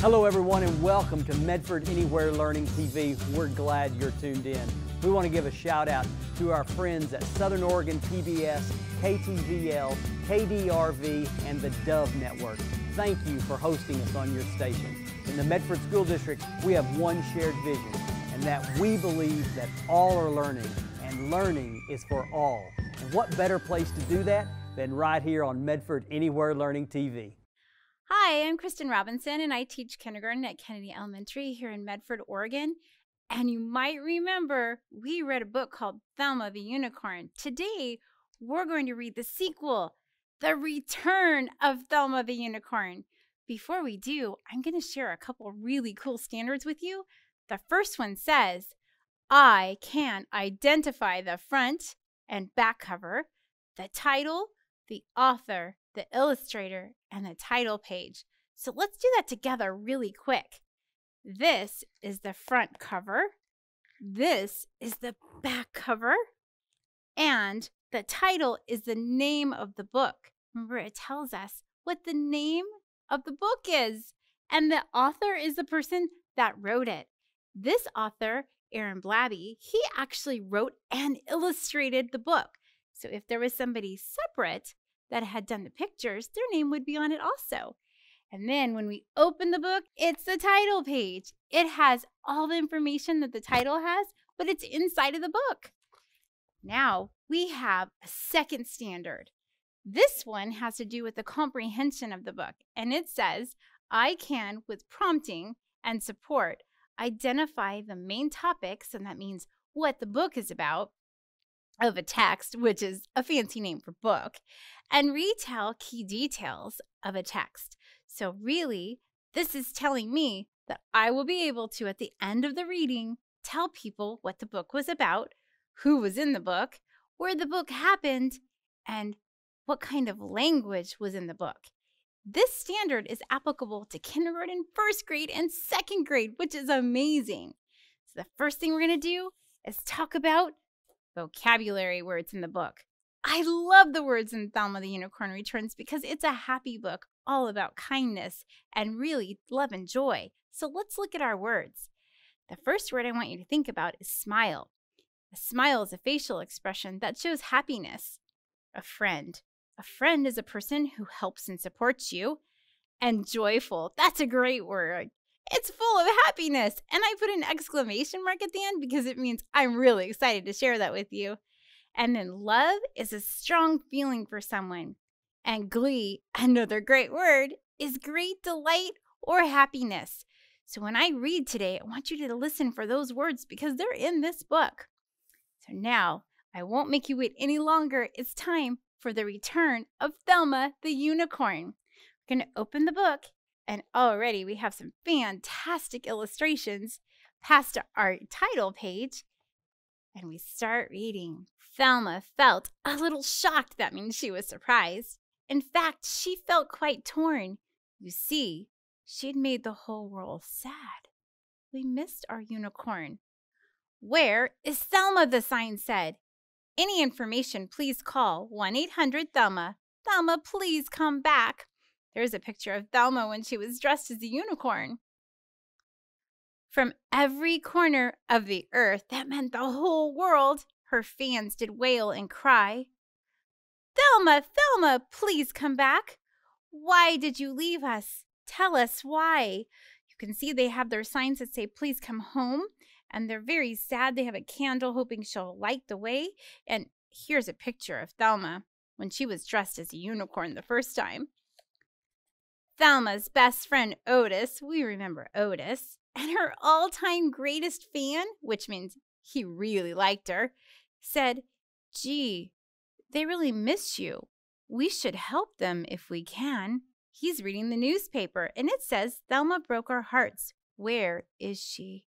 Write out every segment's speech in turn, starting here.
Hello everyone and welcome to Medford Anywhere Learning TV. We're glad you're tuned in. We want to give a shout out to our friends at Southern Oregon PBS, KTVL, KDRV, and the Dove Network. Thank you for hosting us on your station. In the Medford School District, we have one shared vision, and that we believe that all are learning, and learning is for all. And what better place to do that than right here on Medford Anywhere Learning TV. Hi, I'm Kristen Robinson, and I teach kindergarten at Kennedy Elementary here in Medford, Oregon. And you might remember we read a book called Thelma the Unicorn. Today, we're going to read the sequel, The Return of Thelma the Unicorn. Before we do, I'm going to share a couple really cool standards with you. The first one says, I can identify the front and back cover, the title, the author, the illustrator, and the title page. So let's do that together really quick. This is the front cover. This is the back cover. And the title is the name of the book. Remember, it tells us what the name of the book is. And the author is the person that wrote it. This author, Aaron Blabby, he actually wrote and illustrated the book. So if there was somebody separate that had done the pictures, their name would be on it also. And then when we open the book, it's the title page. It has all the information that the title has, but it's inside of the book. Now we have a second standard. This one has to do with the comprehension of the book. And it says, I can, with prompting and support, identify the main topics, and that means what the book is about, of a text, which is a fancy name for book, and retell key details of a text. So really, this is telling me that I will be able to, at the end of the reading, tell people what the book was about, who was in the book, where the book happened, and what kind of language was in the book. This standard is applicable to kindergarten, first grade, and second grade, which is amazing. So the first thing we're going to do is talk about vocabulary words in the book. I love the words in Thelma the Unicorn Returns because it's a happy book all about kindness and really love and joy. So let's look at our words. The first word I want you to think about is smile. A smile is a facial expression that shows happiness. A friend. A friend is a person who helps and supports you. And joyful. That's a great word. It's full of happiness. And I put an exclamation mark at the end because it means I'm really excited to share that with you. And then love is a strong feeling for someone. And glee, another great word, is great delight or happiness. So when I read today, I want you to listen for those words because they're in this book. So now, I won't make you wait any longer. It's time for the return of Thelma the Unicorn. We're going to open the book. And already we have some fantastic illustrations past our title page. And we start reading. Thelma felt a little shocked. That means she was surprised. In fact, she felt quite torn. You see, she'd made the whole world sad. We missed our unicorn. Where is Thelma? The sign said. Any information, please call 1-800-THELMA. Thelma, please come back. There's a picture of Thelma when she was dressed as a unicorn. From every corner of the earth, that meant the whole world, her fans did wail and cry. Thelma, Thelma, please come back. Why did you leave us? Tell us why. You can see they have their signs that say, please come home. And they're very sad. They have a candle hoping she'll light the way. And here's a picture of Thelma when she was dressed as a unicorn the first time. Thelma's best friend, Otis, we remember Otis, and her all-time greatest fan, which means he really liked her, said, gee, they really miss you. We should help them if we can. He's reading the newspaper, and it says, Thelma broke our hearts. Where is she?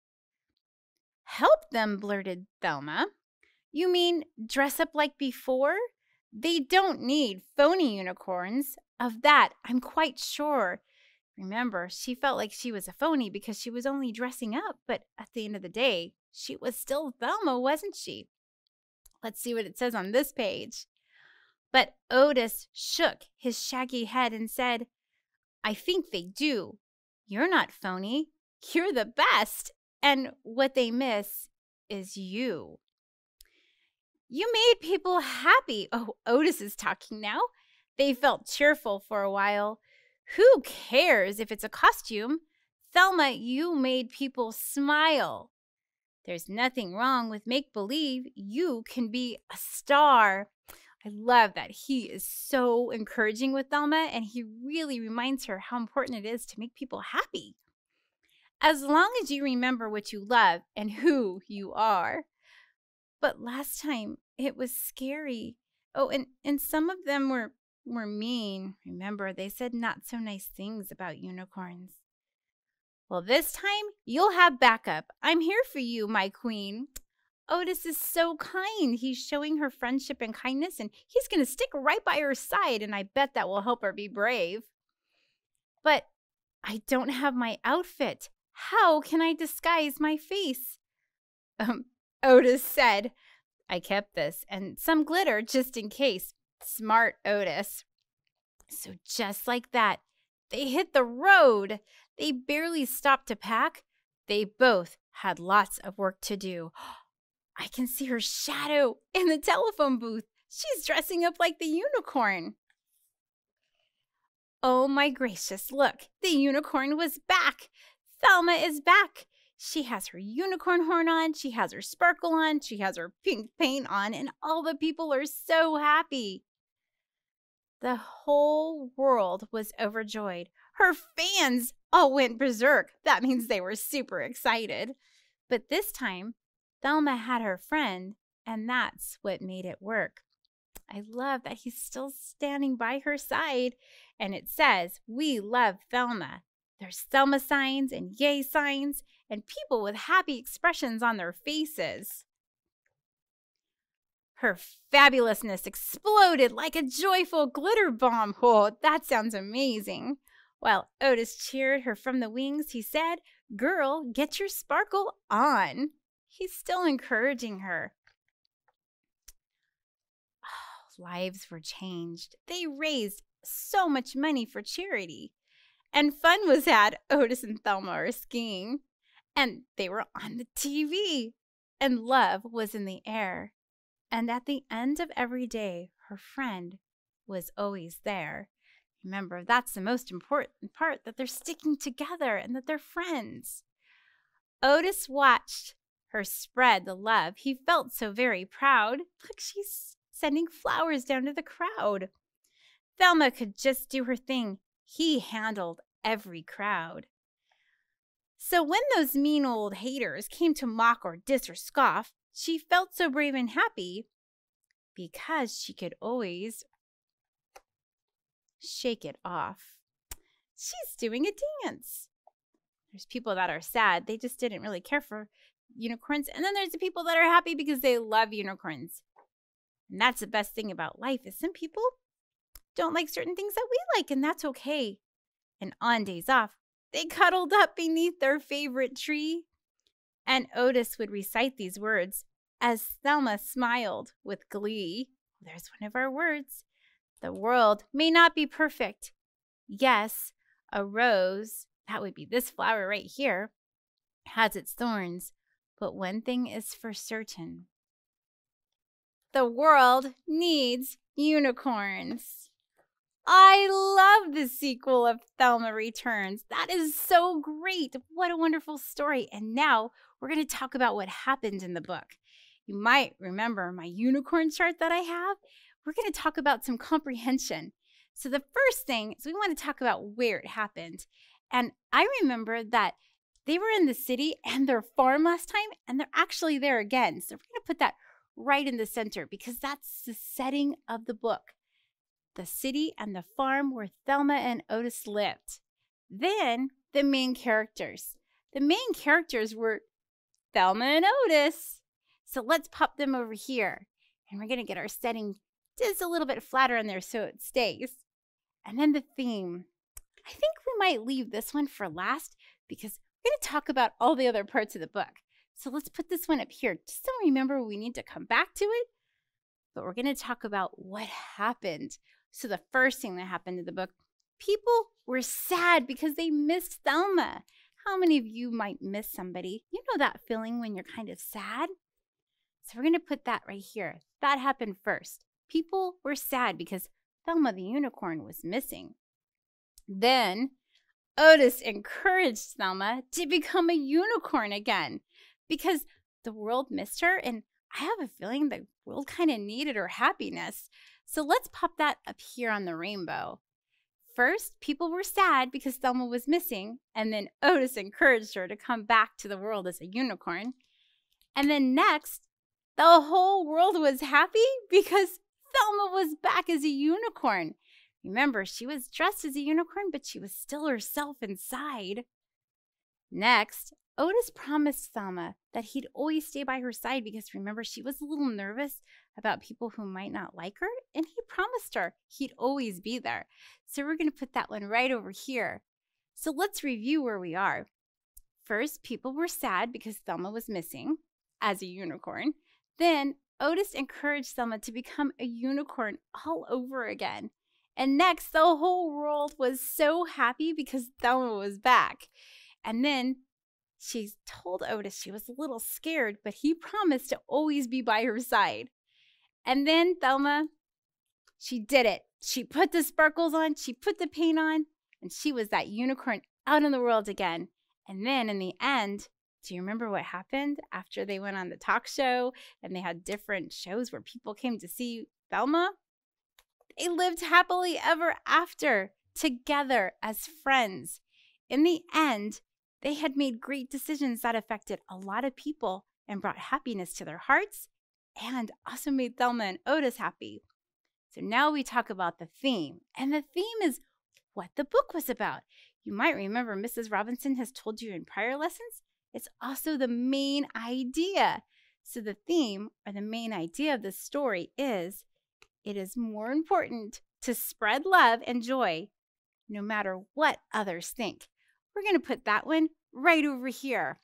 Help them, blurted Thelma. You mean dress up like before? They don't need phony unicorns. Of that, I'm quite sure. Remember, she felt like she was a phony because she was only dressing up, but at the end of the day, she was still Thelma, wasn't she? Let's see what it says on this page. But Otis shook his shaggy head and said, I think they do. You're not phony. You're the best. And what they miss is you. You made people happy. Oh, Otis is talking now. They felt cheerful for a while. Who cares if it's a costume? Thelma, you made people smile. There's nothing wrong with make-believe. You can be a star. I love that he is so encouraging with Thelma, and he really reminds her how important it is to make people happy. As long as you remember what you love and who you are. But last time, it was scary. Oh, and some of them were mean. Remember, they said not so nice things about unicorns. Well, this time, you'll have backup. I'm here for you, my queen. Otis is so kind. He's showing her friendship and kindness, and he's going to stick right by her side, and I bet that will help her be brave. But I don't have my outfit. How can I disguise my face? Otis said, I kept this, and some glitter just in case. Smart Otis. So just like that, they hit the road. They barely stopped to pack. They both had lots of work to do. I can see her shadow in the telephone booth. She's dressing up like the unicorn. Oh my gracious, look, the unicorn was back. Thelma is back. She has her unicorn horn on, she has her sparkle on, she has her pink paint on, and all the people are so happy. The whole world was overjoyed. Her fans all went berserk. That means they were super excited. But this time, Thelma had her friend, and that's what made it work. I love that he's still standing by her side, and it says, we love Thelma. There's Thelma signs and yay signs, and people with happy expressions on their faces. Her fabulousness exploded like a joyful glitter bomb. Oh, that sounds amazing. While Otis cheered her from the wings, he said, girl, get your sparkle on. He's still encouraging her. Oh, lives were changed. They raised so much money for charity. And fun was had. Otis and Thelma are skiing. And they were on the TV. And love was in the air. And at the end of every day, her friend was always there. Remember, that's the most important part, that they're sticking together and that they're friends. Otis watched her spread the love. He felt so very proud. Look, she's sending flowers down to the crowd. Thelma could just do her thing. He handled every crowd. So when those mean old haters came to mock or diss or scoff, she felt so brave and happy because she could always shake it off. She's doing a dance. There's people that are sad. They just didn't really care for unicorns. And then there's the people that are happy because they love unicorns. And that's the best thing about life, is some people don't like certain things that we like, and that's okay. And on days off, they cuddled up beneath their favorite tree. And Otis would recite these words as Thelma smiled with glee. There's one of our words. The world may not be perfect. Yes, a rose, that would be this flower right here, has its thorns. But one thing is for certain. The world needs unicorns. I love the sequel of Thelma Returns. That is so great. What a wonderful story. And now we're going to talk about what happened in the book. You might remember my unicorn chart that I have. We're going to talk about some comprehension. So the first thing is we want to talk about where it happened. And I remember that they were in the city and their farm last time, and they're actually there again. So we're going to put that right in the center because that's the setting of the book. The city and the farm where Thelma and Otis lived. Then the main characters. The main characters were Thelma and Otis. So let's pop them over here. And we're going to get our setting just a little bit flatter in there so it stays. And then the theme. I think we might leave this one for last because we're going to talk about all the other parts of the book. So let's put this one up here just so remember we need to come back to it. But we're going to talk about what happened. So the first thing that happened in the book People were sad because they missed Thelma. How many of you might miss somebody? You know that feeling when you're kind of sad? So we're going to put that right here. That happened first. People were sad because Thelma the unicorn was missing. Then Otis encouraged Thelma to become a unicorn again because the world missed her, and I have a feeling the world kind of needed her happiness. So let's pop that up here on the rainbow. First, people were sad because Thelma was missing, and then Otis encouraged her to come back to the world as a unicorn. And then next, the whole world was happy because Thelma was back as a unicorn. Remember, she was dressed as a unicorn, but she was still herself inside. Next, Otis promised Thelma that he'd always stay by her side because remember, she was a little nervous about people who might not like her, and he promised her he'd always be there. So we're going to put that one right over here. So let's review where we are. First, people were sad because Thelma was missing as a unicorn. Then Otis encouraged Thelma to become a unicorn all over again. And next, the whole world was so happy because Thelma was back. And then she told Otis she was a little scared, but he promised to always be by her side. And then Thelma, she did it. She put the sparkles on, she put the paint on, and she was that unicorn out in the world again. And then in the end, do you remember what happened after they went on the talk show and they had different shows where people came to see Thelma? They lived happily ever after, together as friends. In the end, they had made great decisions that affected a lot of people and brought happiness to their hearts and also made Thelma and Otis happy. So now we talk about the theme. And the theme is what the book was about. You might remember Mrs. Robinson has told you in prior lessons, it's also the main idea. So the theme or the main idea of the story is it is more important to spread love and joy no matter what others think. We're going to put that one right over here.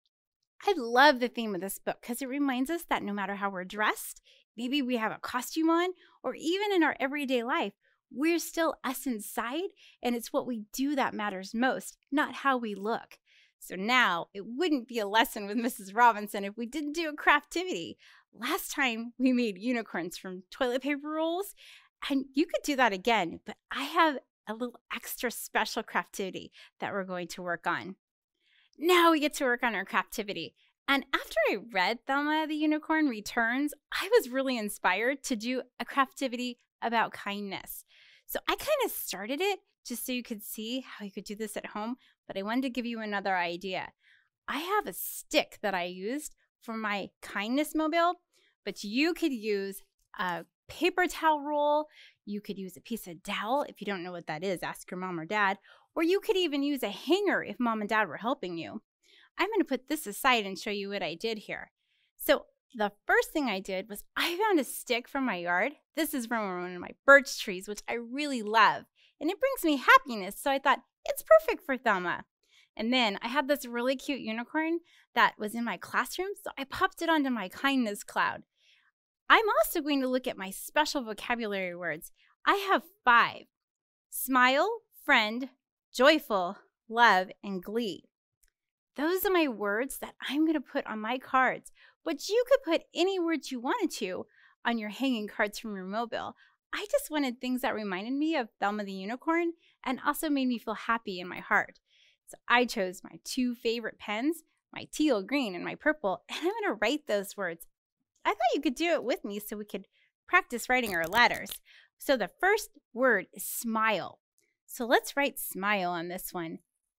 I love the theme of this book because it reminds us that no matter how we're dressed, maybe we have a costume on, or even in our everyday life, we're still us inside, and it's what we do that matters most, not how we look. So now, it wouldn't be a lesson with Mrs. Robinson if we didn't do a craftivity. Last time, we made unicorns from toilet paper rolls, and you could do that again, but I have a little extra special craftivity that we're going to work on. Now we get to work on our craftivity. And after I read Thelma the Unicorn Returns, I was really inspired to do a craftivity about kindness. So I kind of started it just so you could see how you could do this at home, but I wanted to give you another idea. I have a stick that I used for my kindness mobile, but you could use a paper towel roll, you could use a piece of dowel. If you don't know what that is, ask your mom or dad, or you could even use a hanger if mom and dad were helping you. I'm going to put this aside and show you what I did here. So the first thing I did was I found a stick from my yard. This is from one of my birch trees, which I really love, and it brings me happiness, so I thought it's perfect for Thelma. And then I had this really cute unicorn that was in my classroom, so I popped it onto my kindness cloud. I'm also going to look at my special vocabulary words. I have 5. Smile, friend, joyful, love, and glee. Those are my words that I'm going to put on my cards, but you could put any words you wanted to on your hanging cards from your mobile. I just wanted things that reminded me of Thelma the Unicorn and also made me feel happy in my heart. So I chose my 2 favorite pens, my teal green and my purple, and I'm going to write those words. I thought you could do it with me so we could practice writing our letters. So the first word is smile. So let's write smile on this one.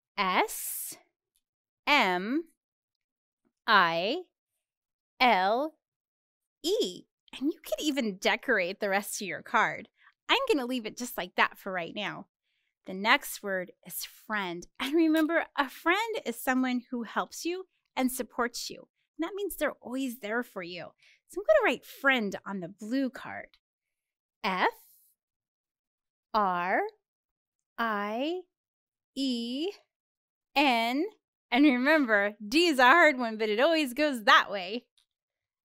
S-M-I-L-E. And you could even decorate the rest of your card. I'm going to leave it just like that for right now. The next word is friend. And remember, a friend is someone who helps you and supports you. And that means they're always there for you. So I'm going to write friend on the blue card. F-R-I-E-N. And remember, D is a hard one, but it always goes that way.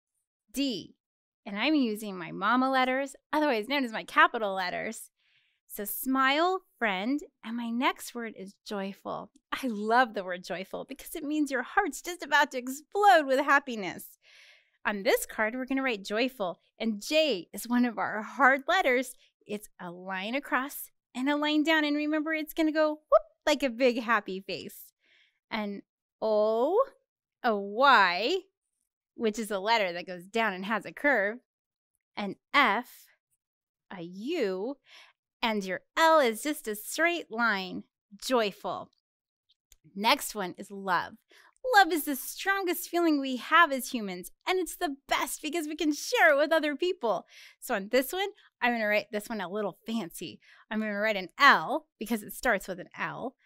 D. And I'm using my mama letters, otherwise known as my capital letters. So smile, friend, and my next word is joyful. I love the word joyful because it means your heart's just about to explode with happiness. On this card, we're going to write joyful, and J is one of our hard letters. It's a line across and a line down, and remember, it's going to go whoop like a big happy face. An O, a Y, which is a letter that goes down and has a curve, an F, a U, and your L is just a straight line, joyful. Next one is love. Love is the strongest feeling we have as humans, and it's the best because we can share it with other people. So on this one, I'm going to write this one a little fancy. I'm going to write an L because it starts with an L,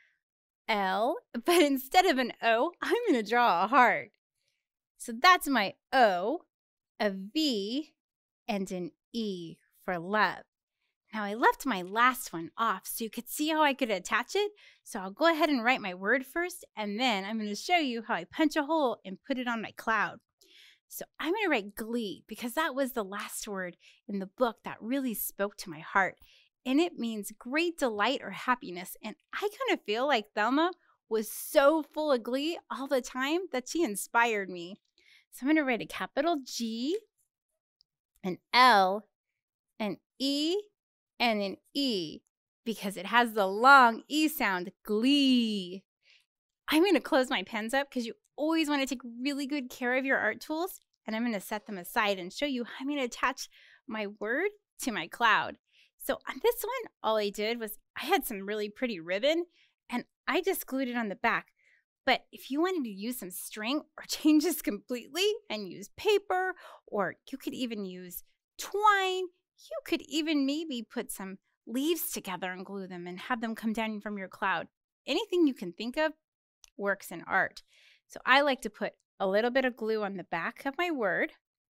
but instead of an O, I'm going to draw a heart. So that's my O, a V, and an E for love. Now, I left my last one off so you could see how I could attach it. So I'll go ahead and write my word first, and then I'm going to show you how I punch a hole and put it on my cloud. So I'm going to write glee because that was the last word in the book that really spoke to my heart. And it means great delight or happiness. And I kind of feel like Thelma was so full of glee all the time that she inspired me. So I'm going to write a capital G, an L, an E, and an E because it has the long E sound, glee. I'm going to close my pens up because you always want to take really good care of your art tools, and I'm going to set them aside and show you how I'm going to attach my word to my cloud. So on this one, all I did was I had some really pretty ribbon, and I just glued it on the back. But if you wanted to use some string or change this completely and use paper, or you could even use twine, you could even maybe put some leaves together and glue them and have them come down from your cloud. Anything you can think of works in art. So I like to put a little bit of glue on the back of my word.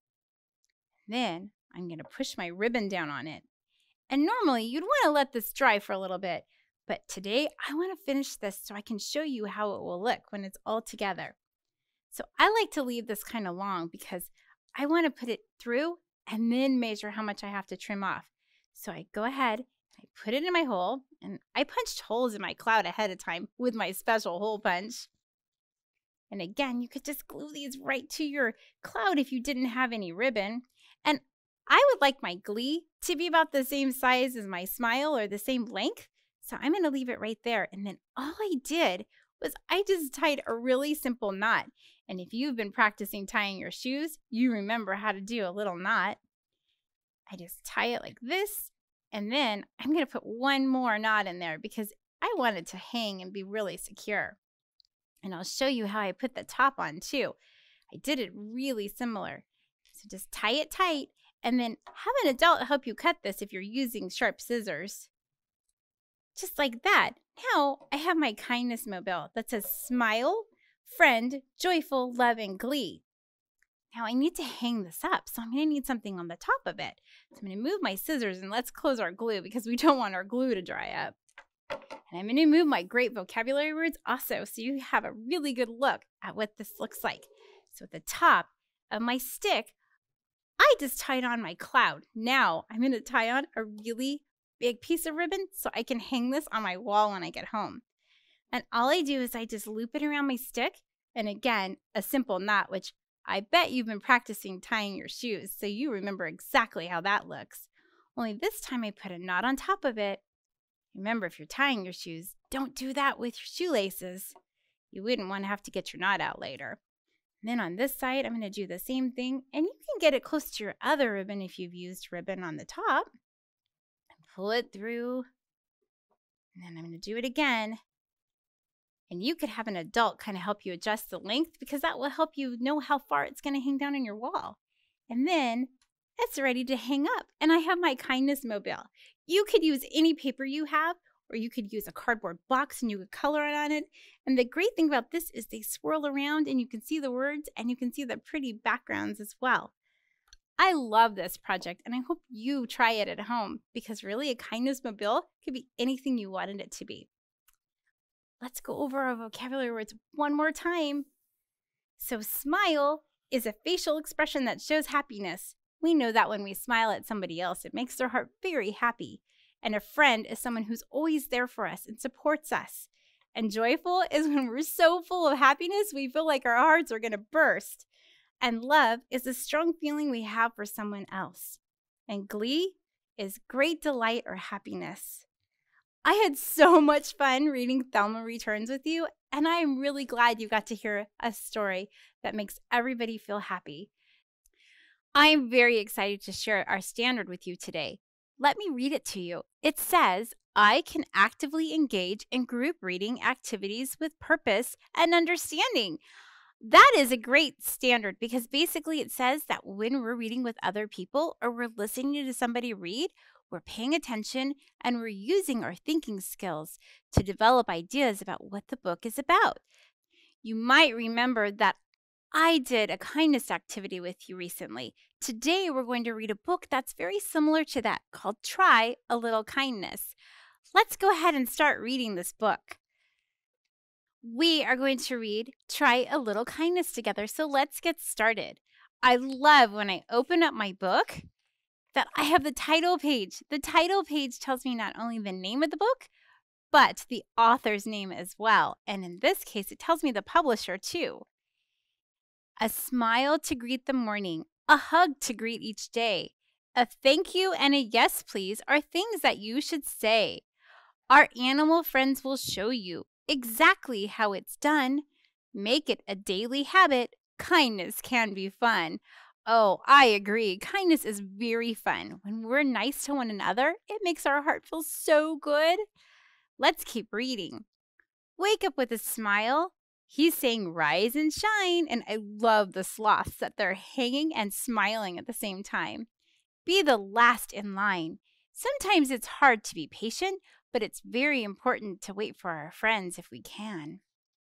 Then I'm going to push my ribbon down on it. And normally you'd want to let this dry for a little bit. But today I want to finish this so I can show you how it will look when it's all together. So I like to leave this kind of long because I want to put it through and then measure how much I have to trim off. So I go ahead, I put it in my hole, and I punched holes in my cloud ahead of time with my special hole punch. And again, you could just glue these right to your cloud if you didn't have any ribbon. And I would like my glee to be about the same size as my smile or the same length. So I'm going to leave it right there. And then all I did was I just tied a really simple knot. And if you've been practicing tying your shoes, you remember how to do a little knot. I just tie it like this, and then I'm going to put one more knot in there because I want it to hang and be really secure. And I'll show you how I put the top on too. I did it really similar. So just tie it tight, and then have an adult help you cut this if you're using sharp scissors. Just like that. Now I have my kindness mobile that says smile, friend, joyful, love, and glee. Now I need to hang this up, so I'm going to need something on the top of it. So I'm going to move my scissors and let's close our glue because we don't want our glue to dry up. And I'm going to move my great vocabulary words also so you have a really good look at what this looks like. So at the top of my stick, I just tied on my cloud. Now I'm going to tie on a really big piece of ribbon so I can hang this on my wall when I get home. And all I do is I just loop it around my stick, and again, a simple knot, which I bet you've been practicing tying your shoes, so you remember exactly how that looks. Only this time I put a knot on top of it. Remember, if you're tying your shoes, don't do that with your shoelaces. You wouldn't want to have to get your knot out later. And then on this side, I'm going to do the same thing, and you can get it close to your other ribbon if you've used ribbon on the top. And pull it through, and then I'm going to do it again. And you could have an adult kind of help you adjust the length because that will help you know how far it's going to hang down on your wall. And then it's ready to hang up. And I have my kindness mobile. You could use any paper you have, or you could use a cardboard box and you could color it on it. And the great thing about this is they swirl around and you can see the words and you can see the pretty backgrounds as well. I love this project and I hope you try it at home because really a kindness mobile could be anything you wanted it to be. Let's go over our vocabulary words one more time. So smile is a facial expression that shows happiness. We know that when we smile at somebody else, it makes their heart very happy. And a friend is someone who's always there for us and supports us. And joyful is when we're so full of happiness, we feel like our hearts are going to burst. And love is a strong feeling we have for someone else. And glee is great delight or happiness. I had so much fun reading Thelma Returns with you, and I am really glad you got to hear a story that makes everybody feel happy. I am very excited to share our standard with you today. Let me read it to you. It says, I can actively engage in group reading activities with purpose and understanding. That is a great standard because basically it says that when we're reading with other people or we're listening to somebody read, we're paying attention and we're using our thinking skills to develop ideas about what the book is about. You might remember that I did a kindness activity with you recently. Today, we're going to read a book that's very similar to that called Try a Little Kindness. Let's go ahead and start reading this book. We are going to read Try a Little Kindness together, so let's get started. I love when I open up my book that I have the title page. The title page tells me not only the name of the book, but the author's name as well. And in this case, it tells me the publisher too. A smile to greet the morning, a hug to greet each day, a thank you and a yes please are things that you should say. Our animal friends will show you exactly how it's done. Make it a daily habit. Kindness can be fun. Oh, I agree. Kindness is very fun. When we're nice to one another, it makes our heart feel so good. Let's keep reading. Wake up with a smile. He's saying rise and shine, and I love the sloths that they're hanging and smiling at the same time. Be the last in line. Sometimes it's hard to be patient, but it's very important to wait for our friends if we can.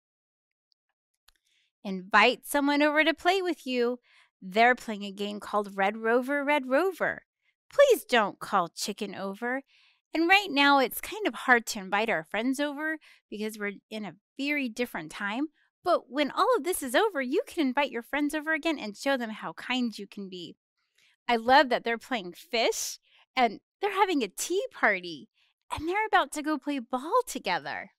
Invite someone over to play with you. They're playing a game called Red Rover, Red Rover. Please don't call chicken over. And right now, it's kind of hard to invite our friends over because we're in a very different time. But when all of this is over, you can invite your friends over again and show them how kind you can be. I love that they're playing fish and they're having a tea party and they're about to go play ball together.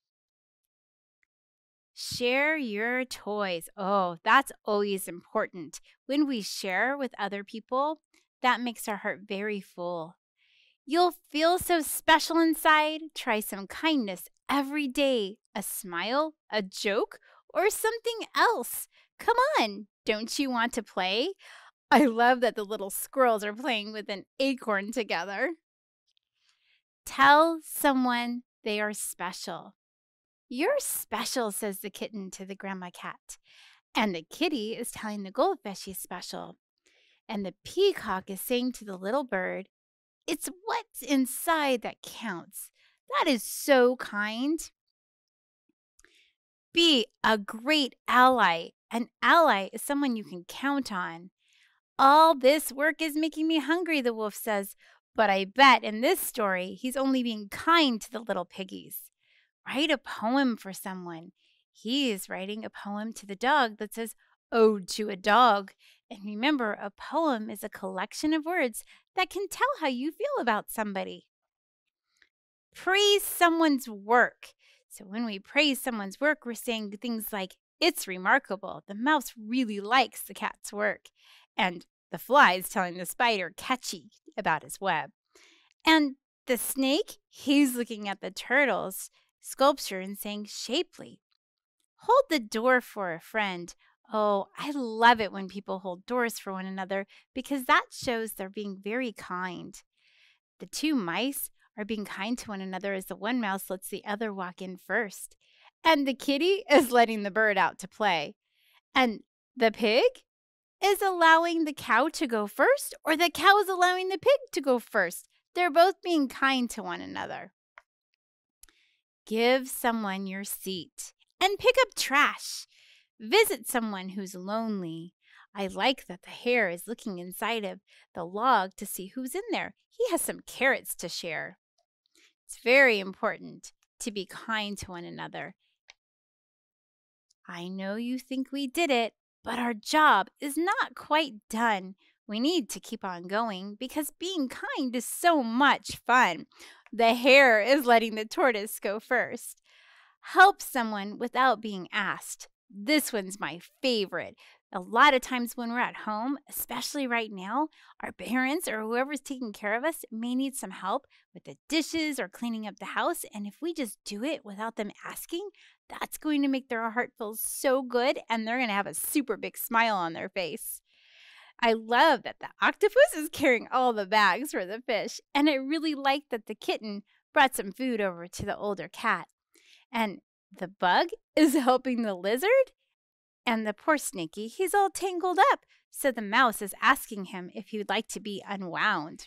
Share your toys. Oh, that's always important. When we share with other people, that makes our heart very full. You'll feel so special inside. Try some kindness every day. A smile, a joke, or something else. Come on, don't you want to play? I love that the little squirrels are playing with an acorn together. Tell someone they are special. You're special, says the kitten to the grandma cat. And the kitty is telling the goldfish she's special. And the peacock is saying to the little bird, it's what's inside that counts. That is so kind. Be a great ally. An ally is someone you can count on. All this work is making me hungry, the wolf says, but I bet in this story he's only being kind to the little piggies. Write a poem for someone. He is writing a poem to the dog that says, Ode to a Dog. And remember, a poem is a collection of words that can tell how you feel about somebody. Praise someone's work. So when we praise someone's work, we're saying things like, it's remarkable. The mouse really likes the cat's work. And the fly is telling the spider catchy about his web. And the snake, he's looking at the turtle's sculpture and saying shapely. Hold the door for a friend. Oh, I love it when people hold doors for one another because that shows they're being very kind. The two mice are being kind to one another as the one mouse lets the other walk in first. And the kitty is letting the bird out to play. And the pig is allowing the cow to go first, or the cow is allowing the pig to go first. They're both being kind to one another. Give someone your seat and pick up trash. Visit someone who's lonely. I like that the hare is looking inside of the log to see who's in there. He has some carrots to share. It's very important to be kind to one another. I know you think we did it, but our job is not quite done. We need to keep on going because being kind is so much fun. The hare is letting the tortoise go first. Help someone without being asked. This one's my favorite. A lot of times when we're at home, especially right now, our parents or whoever's taking care of us may need some help with the dishes or cleaning up the house. And if we just do it without them asking, that's going to make their heart feel so good and they're going to have a super big smile on their face. I love that the octopus is carrying all the bags for the fish. And I really like that the kitten brought some food over to the older cat. And the bug is helping the lizard. And the poor Snaky, he's all tangled up. So the mouse is asking him if he would like to be unwound.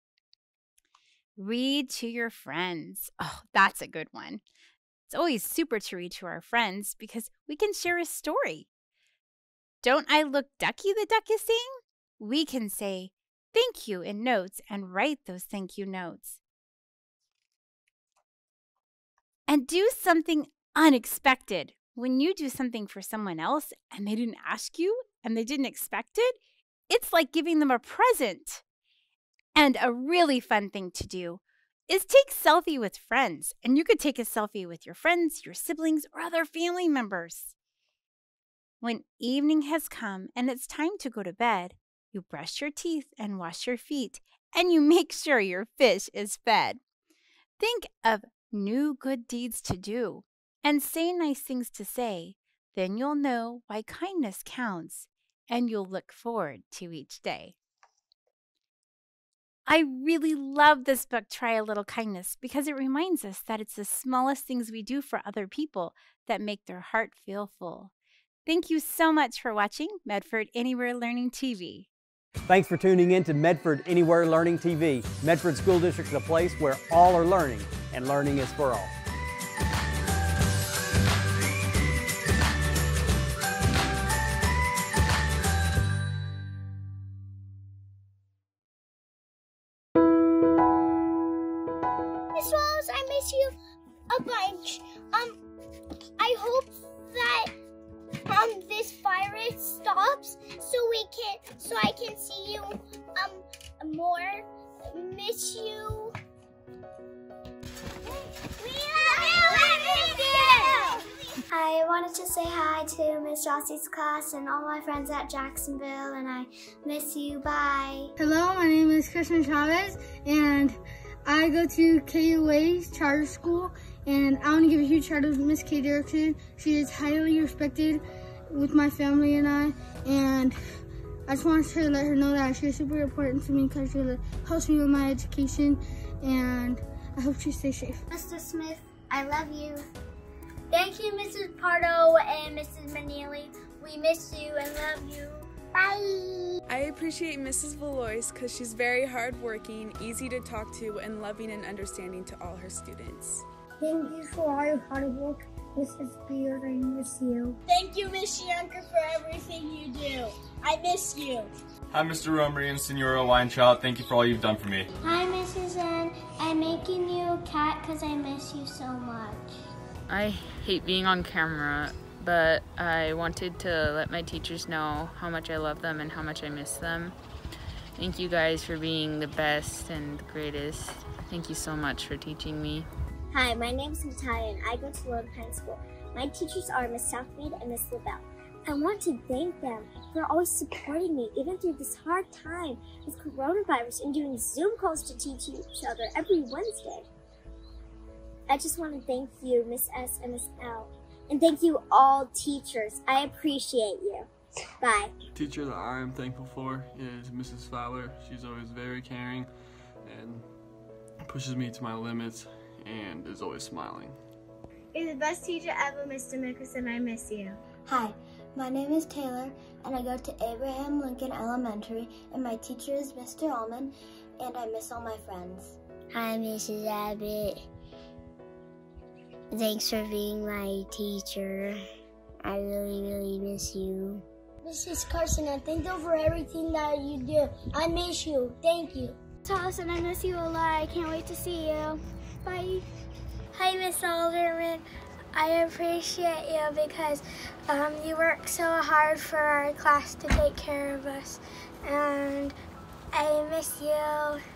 Read to your friends. Oh, that's a good one. It's always super to read to our friends because we can share a story. Don't I look ducky, the duck is saying? We can say thank you in notes and write those thank you notes. And do something unexpected. When you do something for someone else and they didn't ask you and they didn't expect it, it's like giving them a present. And a really fun thing to do is take selfie with friends. And you could take a selfie with your friends, your siblings, or other family members. When evening has come and it's time to go to bed, you brush your teeth and wash your feet, and you make sure your fish is fed. Think of new good deeds to do and say nice things to say. Then you'll know why kindness counts, and you'll look forward to each day. I really love this book, Try a Little Kindness, because it reminds us that it's the smallest things we do for other people that make their heart feel full. Thank you so much for watching Medford Anywhere Learning TV. Thanks for tuning in to Medford Anywhere Learning TV. Medford School District is a place where all are learning, and learning is for all. Miss Rose, I miss you a bunch. I hope that this virus stops so I can see you more. Miss you. We love you. I wanted to say hi to Miss Rossi's class and all my friends at Jacksonville, and I miss you. Bye. Hello, my name is Kristen Chavez, and I go to KUA's charter school, and I want to give a huge shout out to Miss Kay Derrickson. She is highly respected with my family and I, and I just wanted to let her know that she is super important to me because she helps me with my education, and I hope she stays safe. Mr. Smith, I love you. Thank you, Mrs. Pardo and Mrs. Manili. We miss you and love you. Bye. I appreciate Mrs. Valois because she's very hardworking, easy to talk to, and loving and understanding to all her students. Thank you for all your hard work, Mrs. Beard. I miss you. Thank you, Miss Yunker, for everything you do. I miss you. Hi, Mr. Romery and Senora Winechild. Thank you for all you've done for me. Hi, Mrs. N. I'm making you a cat because I miss you so much. I hate being on camera, but I wanted to let my teachers know how much I love them and how much I miss them. Thank you guys for being the best and the greatest. Thank you so much for teaching me. Hi, my name is Natalia and I go to Lone Pine School. My teachers are Miss Southmead and Miss LaBelle. I want to thank them for always supporting me even through this hard time with coronavirus and doing Zoom calls to teach each other every Wednesday. I just want to thank you, Miss S and Miss L. And thank you all teachers. I appreciate you. Bye. The teacher that I am thankful for is Mrs. Fowler. She's always very caring and pushes me to my limits and is always smiling. You're the best teacher ever, Mr. Mickelson. I miss you. Hi, my name is Taylor, and I go to Abraham Lincoln Elementary, and my teacher is Mr. Allman, and I miss all my friends. Hi, Mrs. Abbott. Thanks for being my teacher. I really, really miss you. This is Carson, and thank you for everything that you do. I miss you. Thank you. Allison, I miss you a lot. I can't wait to see you. Bye. Hi, Miss Alderman. I appreciate you because you work so hard for our class to take care of us. And I miss you.